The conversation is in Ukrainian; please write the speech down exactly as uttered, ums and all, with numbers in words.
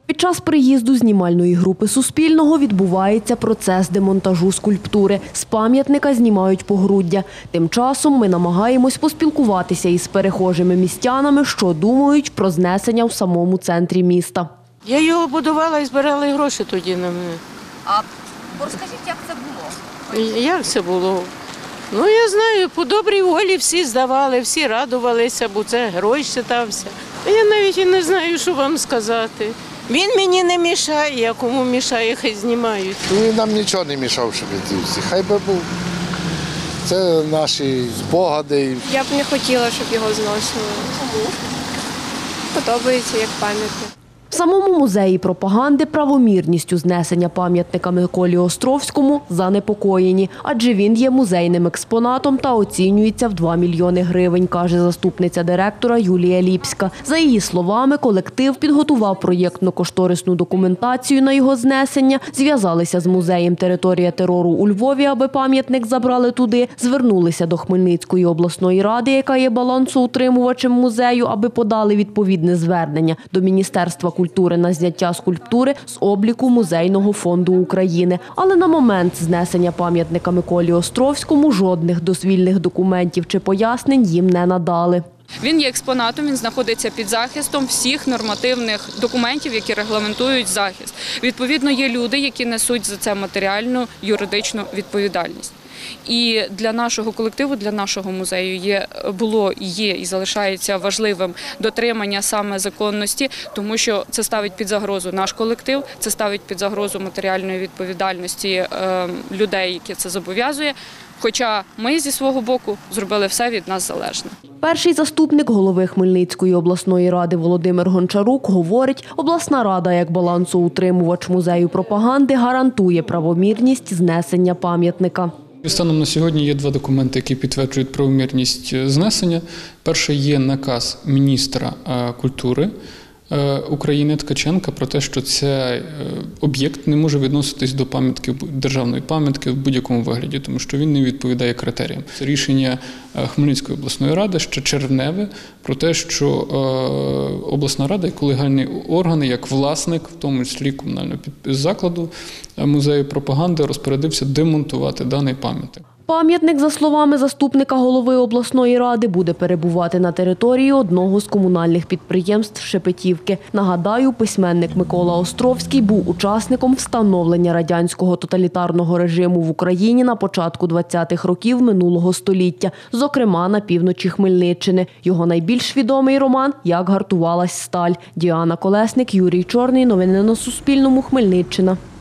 Під час приїзду знімальної групи Суспільного відбувається процес демонтажу скульптури. З пам'ятника знімають погруддя. Тим часом ми намагаємось поспілкуватися із перехожими містянами, що думають про знесення в самому центрі міста. Я його будувала і збирала гроші тоді на мене. А розкажіть, як це було? Як це було? Ну, я знаю, по добрій волі всі здавали, всі радувалися, бо це герой вважався. Я навіть і не знаю, що вам сказати. Він мені не мішає, я кому мішає, хай знімають. Він нам нічого не мішав, щоб дивитися. Хай би був. Це наші спогади. Я б не хотіла, щоб його зносили. Подобається як пам'ятник. В самому музеї пропаганди правомірністю знесення пам'ятника Миколі Островському занепокоєні, адже він є музейним експонатом та оцінюється в два мільйони гривень, каже заступниця директора Юлія Ліпська. За її словами, колектив підготував проєктно-кошторисну документацію на його знесення, зв'язалися з музеєм «Територія терору» у Львові, аби пам'ятник забрали туди, звернулися до Хмельницької обласної ради, яка є балансоутримувачем музею, аби подали відповідне звернення до Міністерства культури культури на зняття скульптури з обліку Музейного фонду України. Але на момент знесення пам'ятника Миколі Островському жодних дозвільних документів чи пояснень їм не надали. Він є експонатом, він знаходиться під захистом всіх нормативних документів, які регламентують захист. Відповідно, є люди, які несуть за це матеріальну, юридичну відповідальність. І для нашого колективу, для нашого музею є, було, є і залишається важливим дотримання саме законності, тому що це ставить під загрозу наш колектив, це ставить під загрозу матеріальної відповідальності е, людей, які це зобов'язує. Хоча ми зі свого боку зробили все від нас залежне. Перший заступник голови Хмельницької обласної ради Володимир Гончарук говорить, обласна рада як балансоутримувач музею пропаганди гарантує правомірність знесення пам'ятника. Станом на сьогодні є два документи, які підтверджують правомірність знесення. Перший є наказ міністра культури України Ткаченка про те, що цей об'єкт не може відноситись до пам'ятки, державної пам'ятки в будь-якому вигляді, тому що він не відповідає критеріям. Це рішення Хмельницької обласної ради, ще червневе, про те, що обласна рада, як колегіальний орган, як власник, в тому числі комунального закладу музею пропаганди, розпорядився демонтувати даний пам'ятник. Пам'ятник, за словами заступника голови обласної ради, буде перебувати на території одного з комунальних підприємств Шепетівки. Нагадаю, письменник Микола Островський був учасником встановлення радянського тоталітарного режиму в Україні на початку двадцятих років минулого століття, зокрема на півночі Хмельниччини. Його найбільш відомий роман «Як гартувалась сталь». Діана Колесник, Юрій Чорний. Новини на Суспільному. Хмельниччина.